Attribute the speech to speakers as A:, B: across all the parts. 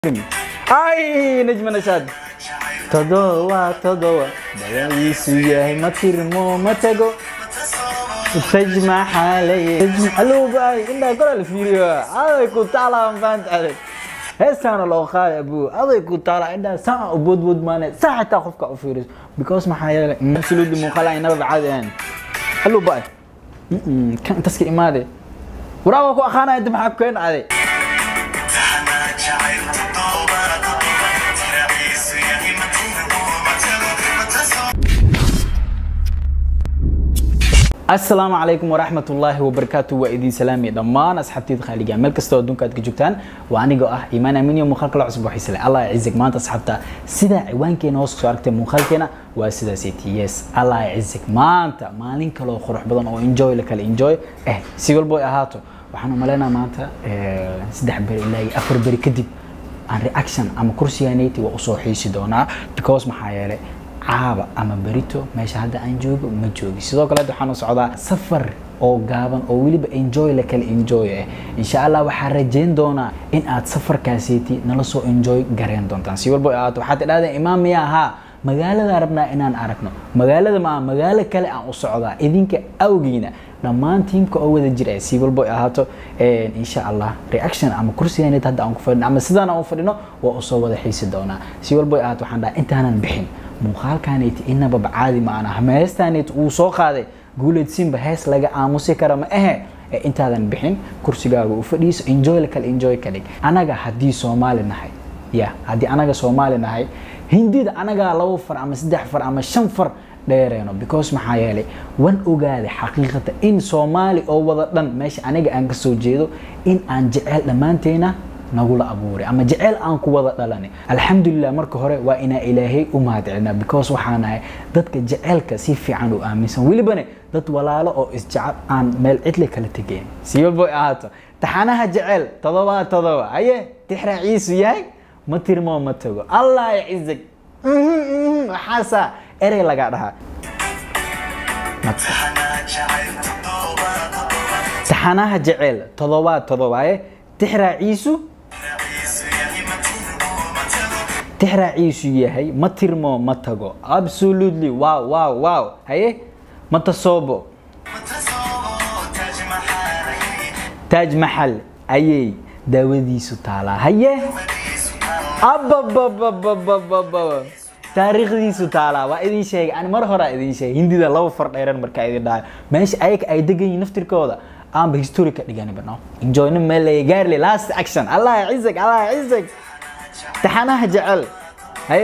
A: ay نجم نشاد تضوى بيسو ياهي ما ترمو ما تقو تجمع حالي الو باي إنها كل الفيديو هذا يكون طالع فانت عليك هسه لو خالي ابو هذا يكون طالع عندها ساعة وبود ماني ساعة تاخذك افيرس بيكوز ما حيالي مسلود مو خلا ينبع عادي يعني الو باي كان تسكي ماذا وراك اخانا انت معك كوين عادي السلام عليكم ورحمة الله وبركاته وإذن سلامي دمان أصحابتي خالقة ملك استوى دونك أتكجوكتان وأنا جو إيمان أميني ومخالك الله عصب وحيسلي الله يعزك ما أنت أصحابتا سيدا عوانكي نوسك سواركتي مخالكينا وسيدا سيتي يس الله يعزك ما أنت مالينك لو خروح بدن أو إنجوي لك الإنجوي سيقول بوي أهاتو وحنو ملينا ما أنت سيدا حبير إلهي أفر بري كدب عن رياكشن أما كرسيانيتي وأصوحيسي دونا because محايالي عابا أما بريتو ماشي هذا أنجوي ما جوجي سيدو كلا دوحانو سعودا سفر أو غابن أو وليب إنجوي لك الإنجوي إن شاء الله وحرجين دونا إن آت سفر كاسيتي نلسو إنجوي غارين دونتان سيول بو آتو حتى هذا إمام ياها مغالة ربنا إنان أركنو مغالة ما مغالة كلا أن أصعودا إذنك أوجينا لما تيمك أول الجرأة سيقول بوي أهاتو إن شاء الله رياكشن أما كرسي يعني تهدى أنك فرنا أما سيدانا أنفرنا وأصوّد حيث دونا سيقول بوي أهاتو حندا أنت هنا نبحين مخال كانت إننا ببعادي معنا هميس تانيت وصوق هذا قولت سين بحيث لقى آموسي كرم أنت هذا نبحين كرسي قاقو وفريس إنجوي لك الإنجوي كليك أنا قا حدي سومالي نحي هدي أنا قا سومالي نحي هندي أنا قا لو فر أما سدح فر أما شن فر ديرينو because maxaa yeelay wan ogaade xaqiiqada in Soomaali oo wada dhan meesha aniga aan ka soo jeedo in aan jecel dhamaanteena nagula abuuray ama jecel aan ku wada dhalanay alxamdulillah marka hore waa ina ilaahay u mahadcelina because waxaan ahay dadka jecelka si fiican u aaminsan walibana dad walaalo oo isjecel aan meel cidle kala tageen siyobo ahaato taxanaha jecel todoba aye tixraaciisu yahay ma tirmo ma tago allah yacizak waxaasa erey laga dhahaa taxanaha jecel todoba tixraaciisu yahay ma tirmo ma tago absolutely wow haye ma tasoobo taaj mahal ayay daawadiisu taalaa haye abba taariikhdiisu taalaa waa idin sheegay aan mar hore idin sheegay hindida laba far dheeran marka idin dhaay meesha ay degan naftirkooda aan history ka dhigan bano enjoy na meelay gaarley last action allah yacizak taxanaha jecel haye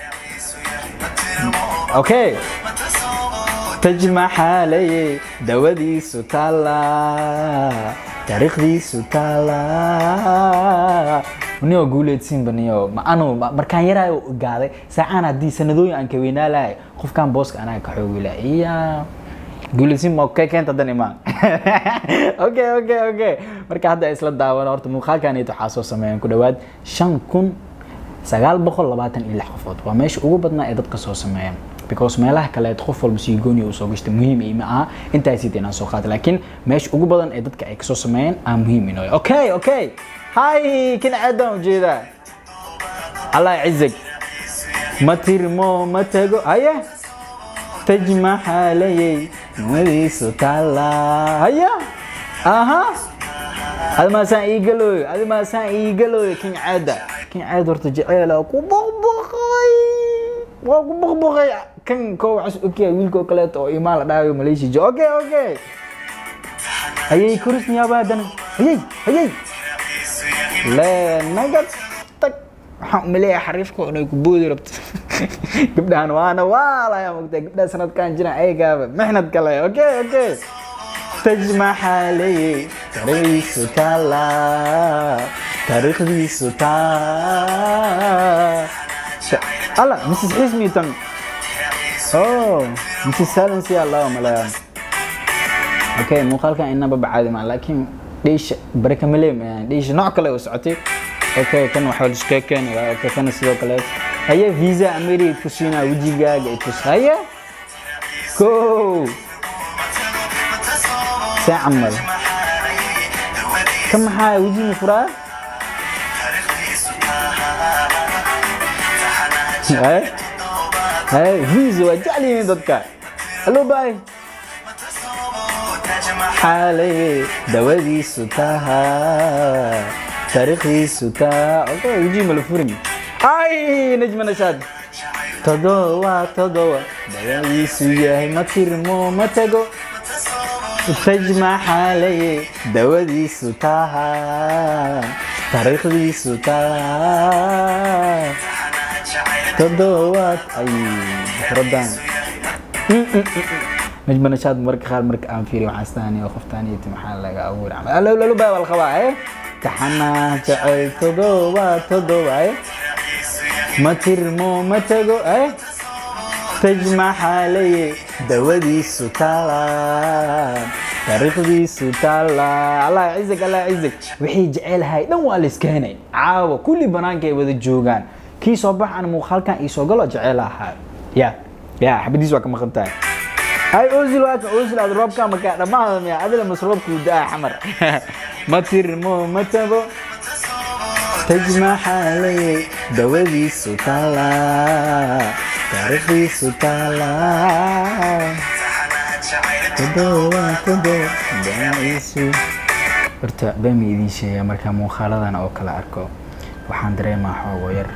A: okay tajma xaalay dawadiisu taalaa taariikhdiisu taalaa niyo guuleedsin baniyo ma anu markaan yaraayo ogaaday saacaan hadii sanadooyin aan ka weynaalahay qofkan booska anaa ka xoog wiilaa iya guuleedsin ma ka keenta dan imaan okay marka hadda isla daawano horta muuqaalkan ay waxa soo sameeyeen ku dhawaad 5926 qofood waa meesha ugu badnaa ee dadka soo sameeyeen because meelaha kale qof walba si gooni u soo gashtay muhiim ma aha inta ay sideen soo qaad laakiin meesha ugu badan ee dadka ay ka soo sameeyeen aan muhiim inoo okay هاي كن عدم جيدا الله يعزك ما ترمو ما تقو هيا تجمع حالي مريسو تالا هيا اها هذا ما سان يقلو كن عدا ورتجعيلا وبخبخي كن كو عس اوكي ويلكو كلاتو ايمال داوي ماليشي جو اوكي هيا كرسني يا بادن هيا لا نقد تك حملي حريفكو انو كبودي ربط قبدان وانا والله يا مقدة قبدا سند كان جنا اي قابل محند كلا اوكي تجمع حالي تاريخ تالا الله مسيس اسمي تن مسيس سالنسي الله ملايان اوكي مقال كان انما بعادي ما لكن ليش بركة مليم يعني ليش نوع كله وسعتي اوكي كان واحد شكاكن اوكي كان سيدو كله هي فيزا امريكا كوسينا وجيغا جيتس هيا كو ساعمل كم هاي وجي مفرا هاي فيزو جعلي من ضدك الو باي حالي دوادي ستاها تاريخي ستا اوكي يجي ملفورني اي نجم نشاد تضوى دوادي سياه ما ترمو ما تقو تجمع حالي دوادي ستاها تاريخي ستا تضوى اي ردان نجم نشاد مرك خال مرك أنفيري وحستاني وخفتاني تمحل لك أول عمل لا بقى والخواء تحنا جعل تضوى ما ترمو ما تقو تجمع حالي دوادي ستالا تاريخ دي ستالا الله يعزك الله يعزك وحي جعل هاي نوع الاسكاني عاوة كل بنانك يبدو الجوغان كي صباح أنا مخال كان يسوقله جعلها هاي يا حبيبي زواك ما خدتها هاي أوزل واك أوزل هذا الرب كان مكان ما هذا يا هذا المسروب كودا حمر ما ترمو ما تبو تجمع حالي دوادي ستالا تاريخي ستالا تدوى دايسو برتا بامي إذن شيء مركا مخالدان أو كلا أركو وحان دريما حوغو ير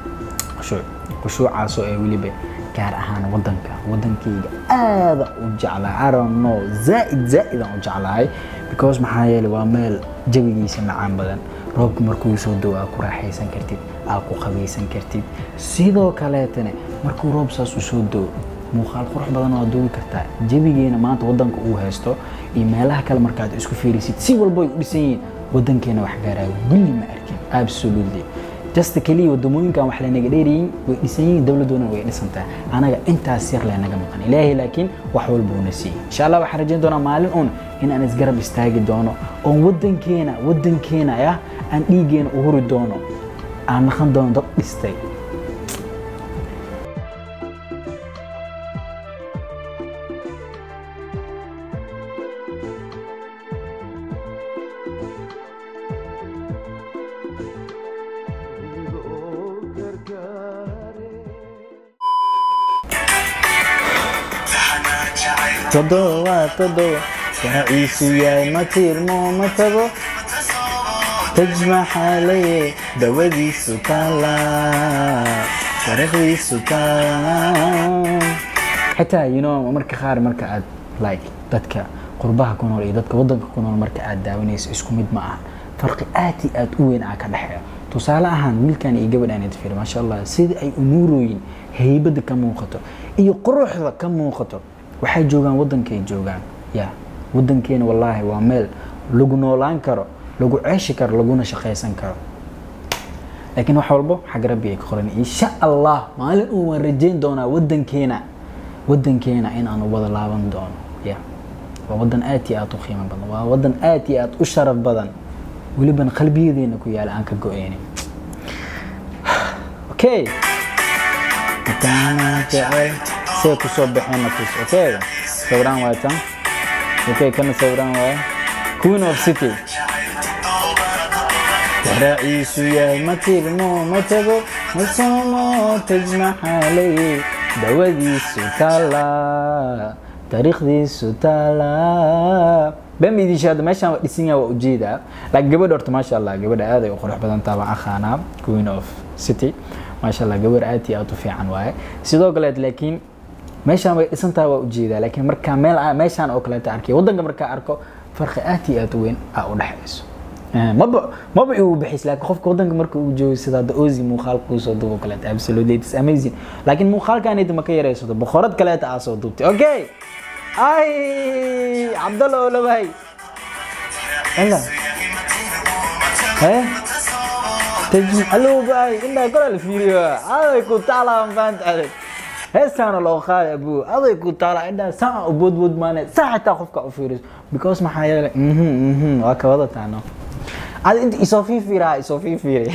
A: خشوع عاسو أي ولي بي gaar ahaan wadankayga aad u jeclahay I don't know زائد u jeclahay because maxaa yeelay waa meel jawigiisa macaan badan roobku markuu soo doo ku raaxaysan kartid ku qabeysan kartid sidoo kaleetana markuu roob saas u soo doo muuqaal qurux badan oo doobi kartaa jawigeena maanta wadanka uu haysto iyo meelaha kale markaad isku fiirisid si walba ay u dhisan yihiin wadankeena wax gaarayo wili ma arkin absolutely just kaliya wadamooyinkan wax la naga dheeriyeen way dhisan dawladuna way dhisantaa anaga intaas yar la naga maqan ilaahay laakiin wax walba uu nasiib insha Allah waxaan rajayn doonaa maalin in aan isgarab istaagi doono oo wadankeena aan dhiigeena u huri doono aan naqan doono dad dhistay تضوى تعيسو يا ما ترمو ما تبو تجمع حالي دوادي ستالا تاريخي ستالا حتى مركا خار مركا عاد لايك دادك قربها كنول إيه دادك ودنك كنول مركا عاد داونيس اسكو ميد معها فرق آتي وين عاكا دحيا tusaale ahaan wiilkan iyo gabadhan ay fiir ma sha Allah sida ay umuurooyin heybada ka muuqato iyo quruxda ka muuqato waxay joogan wadankay joogan wadankeena wallahi waa meel lagu noolaan karo lagu ceeshi karo laguna shaqeysan karo laakiin wax walba xaq rabbi ay qoran insha Allah maalin uu waan rajayn doonaa wadankeena in aan wada laaban doono waa wadan aad iyo aad u qiimo badan waa wadan aad iyo aad u sharaf badan waliban qalbiyadeena ku yaala aan ka go'eenin okay taana jacay سيكو صوب حنا كوس اوكي سوران وايتان اوكي كنا سوران واي كوين اوف سيتي رئيس يا مترمو متبو مسمو تجمع علي دوادي ستالا تاريخ دي ستالا بمي دي شاد ماشان وديسينيا وجيدا لا غبد horta ما شاء الله غبد aad ay u qurux badan taaba akhana queen of city ما شاء الله غبر aad iyo aad u fiican waaye sidoo kale laakiin meeshaan way dhisantaa waa u jeedaa laakiin marka meeshaan oo kale arkay wadanka marka arko farqi aad iyo aad weyn u dhaxayso maba uu bixis laakiin qofka wadanka marka uu joogo sida Ozi muuqaalku soo duubo kale absolutely it's amazing laakiin muuqaalkan inta ma ka yareyso boqorad kale aa soo duubtay okay ay Abdullah Olabay ila تجي ألو باي إنها كل الفيديو هذا يكون طالع فانت عليك هسه لو خال أبو هذا يكون طالع عندها ساعة بود مانع ساعة تاخذك أفيرس because ما حيالك وكذا تانو هذا أنت يصفي فيري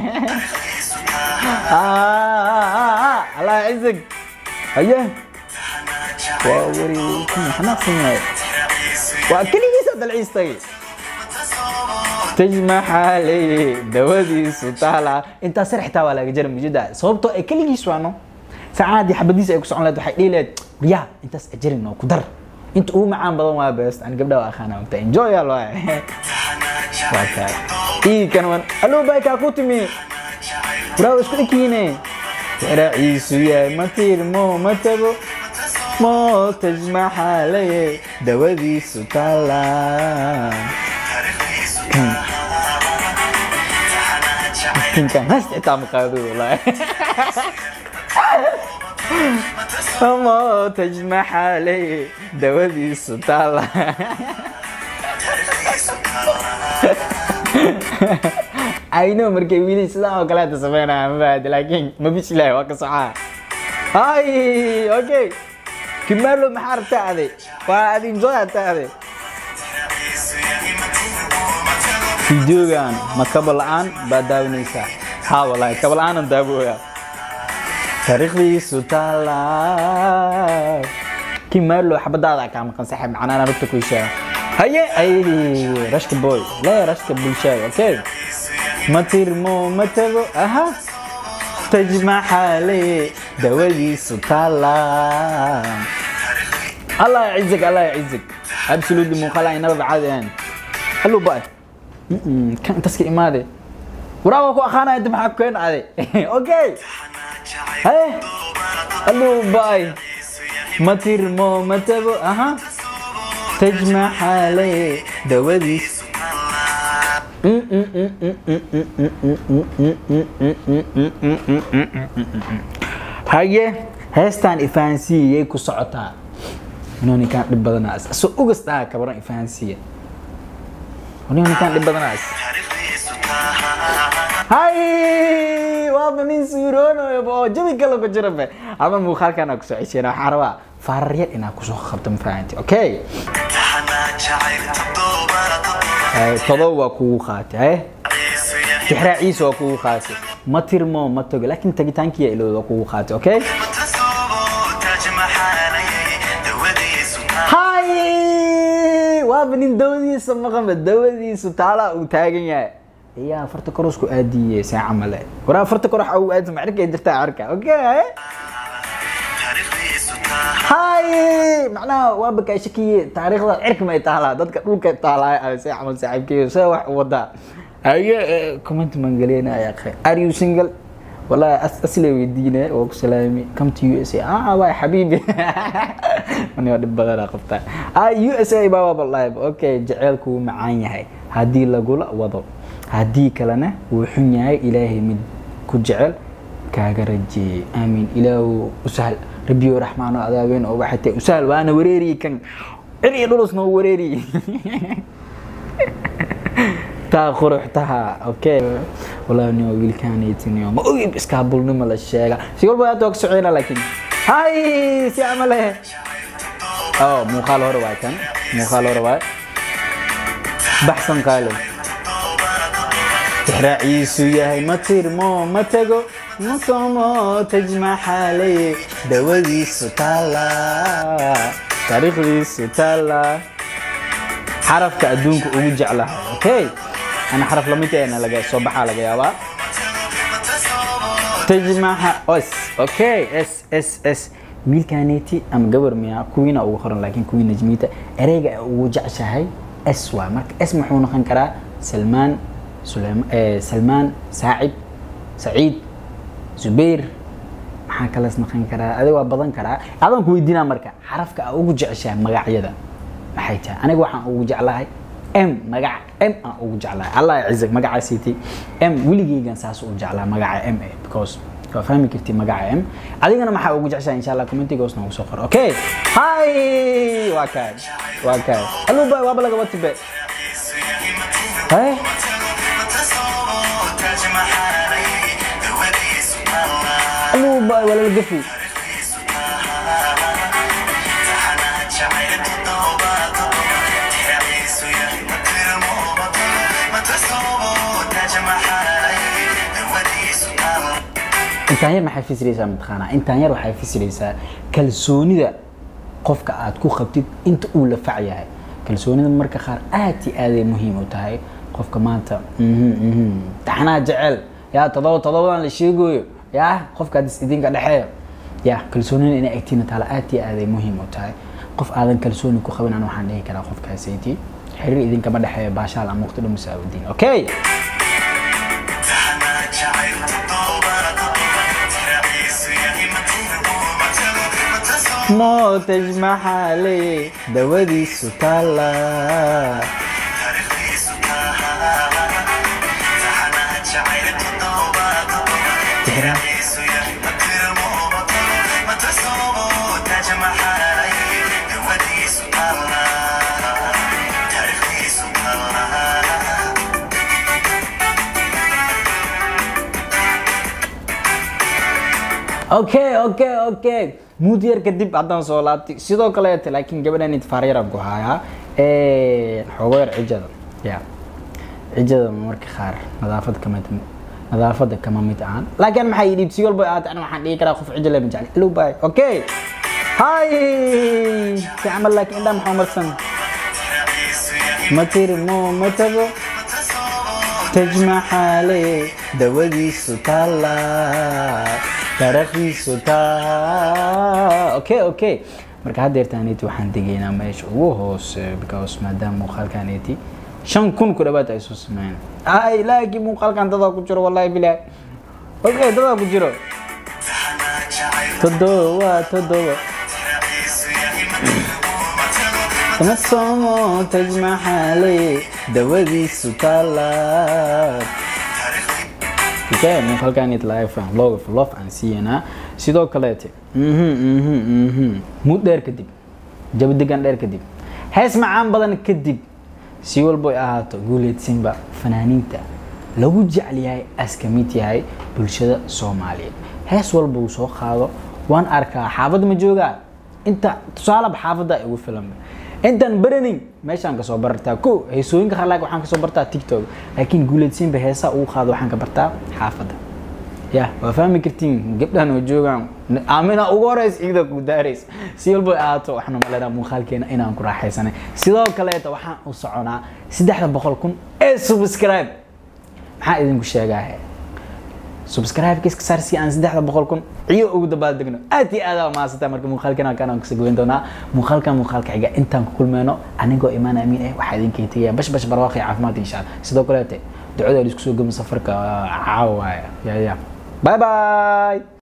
A: الله يعزك أيه ووري كم حنا صنعي وأكلي بيسد العيستي تجمع حالي دوادي سطالة انت سرحتها ولا جرم جدا صوبته كل جيسوانو سعادي حبديس ايكو سعون لاد waxay dhiileed riya intaas ajirin oo ku dar inta uu macaan badan waa best aan gabdhaha akhana inta enjoy yaa loo waaka kan wan allo bay ka ku timi bro isku dikiine raaciisu yahay matir mo matabo mo tajma halay dawadiisu tala kan hast itam qaado wallahi ما تجمع علي دوادي سطالة I know مركي ويلي سلا وكلا تسمعنا بعد لكن ما بيش لا وقت صحة هاي أوكي كملوا محار تاعي وهذه نجوا تاعي فيديو كان ما قبل الآن بدأوا نيسا ها والله قبل الآن ندابوها تاريخي سطالة كمالو حبدا كام كان سحب معنا أنا ربطك ويشاي هيا أي رشك بوي لا رشك بالشاي أوكي مطير مو متبو أها تجمع حالي دوالي سطالة الله يعزك الله يعزك absolutely مو خلاص أنا بعد يعني هلو بقى كان تسكي إمادي وراوكو أخانا أنت محكين عليه أوكي هاي الو باي مطير مو متبو اها تجمع حالي دوادي هاي هستان إفانسية يكو سعطها هنوني كان لبدا ناس سو أغسطها كبران إفانسية هنوني كان لبدا ناس هاي والله من سيرونه يبغى جبي كله كجربه أما مخال كان أكسو عشرة حروا فاريت إن أكسو خبط مفاهمتي أوكي هاي تضوى كوخاتي هاي تحرى عيسى كوخاتي ما ترمو ما تقول لكن تجي تانكي إلو كوخاتي أوكي هاي وابنين دودي سمقم الدودي سطالة وتاجين يا فرت كروسكو ادي ساعه عمله ورا فرت كروح او اد معركه درتا عركه اوكي هاي معناها وابك شكي تاريخ عرك ما يتاهلا ددك دولك تاهلا ساعه عمل صاحبكي سو wax wada اي كومنت من قالينا يا اخي ار يو سنجل والله اسلي ويدينا او سلامي كم تو يو اس اي واي حبيبي انا ودي بدل قفتا يو اس اي بابا والله اوكي جعلكو معان yahay hadii lagu wado هدي كلنا وحنيا إلهي من كجعل كاجرجي آمين إله وسهل ربي ورحمن وعذابين أو حتى وسهل وأنا وريري كان إني درس نو وريري تأخر حتها أوكي والله إني أقول كان يتني يوم أوي بس كابول نمل الشيء سيقول بقى توك سعينا لكن هاي سي عمله مو خالو رواي كان مو خالو رواي بحثا قالوا رئيس ياهي مطير مو متقو مصومو تجمع حالي دوادي سطالة تاريخ دي سطالة حرف كأدونك أوجع لها اوكي أنا حرف لميتي أنا لقى صباحا لقى يابا تجمع اس اوكي اس اس اس ميل كانيتي أم قبر ميا كوينة أو خرن لكن كوين نجميته أريقا أوجع شهي اسوا مرك اسم حونا خنكرا سلمان سعيد زبير maxaa kala isnaqan karaa adiga waa badan karaa adan ku weydiina marka xarafka ugu jeceshahay magacyada maxay tahay aniga waxaan ugu jeclahay m magac m aan ugu jeclahay allah yacizak magacaasiti m wiligeygan saas u jeclaa magaca m because ka fahmi karti magaca m adigana maxaa ugu jeceshahay insha Allah commentiga hoos noogu soo qor okay hi waa kaay allo baa waba laga watibe hey allo baa wala gafi intaan yar maxay fisiraysaa midqaana intaan yar waxay fisiraysaa kalsoonida qofka aad ku qabtid inta uu la fac yahay kalsoonida marka qaar aad iyo aad ay muhiim u tahay qofka maanta taxnaa jecel yaa todobadan la sheegayo yaa qofka hadis idinka dhaxeeyo yaa kalsoonina inay agtiina taala aad iyo aad ay muhiim u tahay qof aadan kalsooni ku qabin aan waxaan dhihi karaa qofkaasaytii xiriir idinka ma dhaxeeyo baashaal ama waqti dhumis aawdiin okay ما تجمع علي دودي ستالا اوكي مدير كدب عدان صولاتي سيدو كليت لكن قبل ان تفارير ابو هايا حوير عجد يا عجد مرك خار نظافه كما متعان لكن ما حيدي سيول بقى انا waxaan dhigi karaa qof cijle ma jecel loo baay okay هاي تعمل لك انت محمد سن متير مو متبو تجمع حالي دودي ستالا تاريخي سوتا اوكي marka hadeertaaniti waxaan digaynaa meesha ugu hoose because maadaama muuqaalkaaniti 5,000 ku dhawaad ay soo sameeyeen ay laakiin muuqaalkan dad ku jiro wallahi bilaa okay dad ku jiro todo تنسمو تجمع حالي دودي سوتالا okay muuqaalkan it live from love and siina sidoo kaleete mud dheer kadib jabdigan dheer kadib hees macaan badan kadib si walbo ay ahaato guuleedsinba fanaaniinta lagu jecel yahay askamid yahay bulshada Soomaaliyeed hees walbo uu soo qaado waan arkaa xaafad ma jooga inta tusaale xaafada ay ugu filan intan baranin meeshan ka soo bartaa ko heesooyinka xalaag waxaan ka soo bartaa TikTok laakiin guuleedsin ba heesa uu qaado waxaan ka bartaa xaafada ya waa fahmi kartiin gabdhan oo joogan aamina ugu horeys igda ku daareys si walba aato waxna malada muuqaalkeena inaan ku raaxaysanay sidoo kale waxaan u soconaa 300,000 ee subscribe maxaa idinku sheegaa subscribe kiiska saarsi aan 300,000 iyo ugu dabaal degno aad iyo aad ma asata marka muuqaalkeena aan ku sagoyn doonaa muuqaalka xiga intaan ku kulmeeno anigoo imaan amiin waxa idinka tagaya bash barwaaqi caafimaad insha Allah sidoo kale ducada isku soo gam safarka caawa ya bye bye